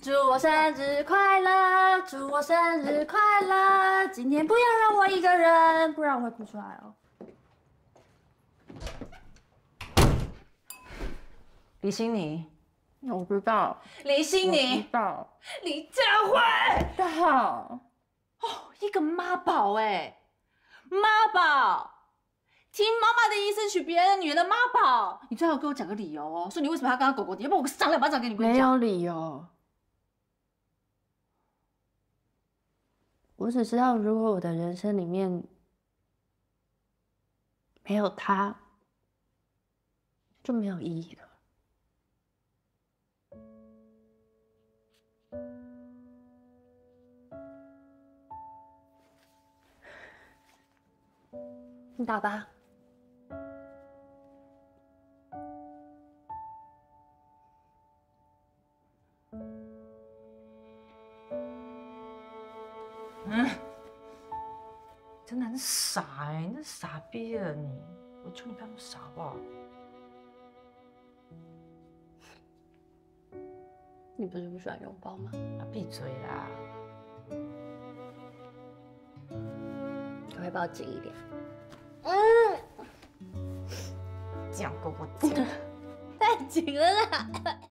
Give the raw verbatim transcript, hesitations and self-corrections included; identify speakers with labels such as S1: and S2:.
S1: 祝我生日快乐，祝我生日快乐！今天不要让我一个人，不然我会哭出来哦。
S2: 李欣妮，
S3: 我不知道。
S1: 李欣妮，
S3: 我知道。
S1: 李佳慧，
S3: 大好。
S1: 哦，一个妈宝哎，妈宝！听妈妈的意思娶别人女人的妈宝，你最好给我讲个理由哦，说你为什么要跟他狗狗的，要不然我赏两巴掌给你。
S3: 没有理由。我只知道，如果我的人生里面没有他，就没有意义了。你打吧。
S2: 嗯，真的很傻哎、欸，你这傻逼了你！我求你不要那么傻好不好？
S3: 你不是不喜欢拥抱吗？
S2: 啊，闭嘴啦！
S3: 可不可以抱紧一点？
S2: 这样够不紧？
S3: 太紧了啦！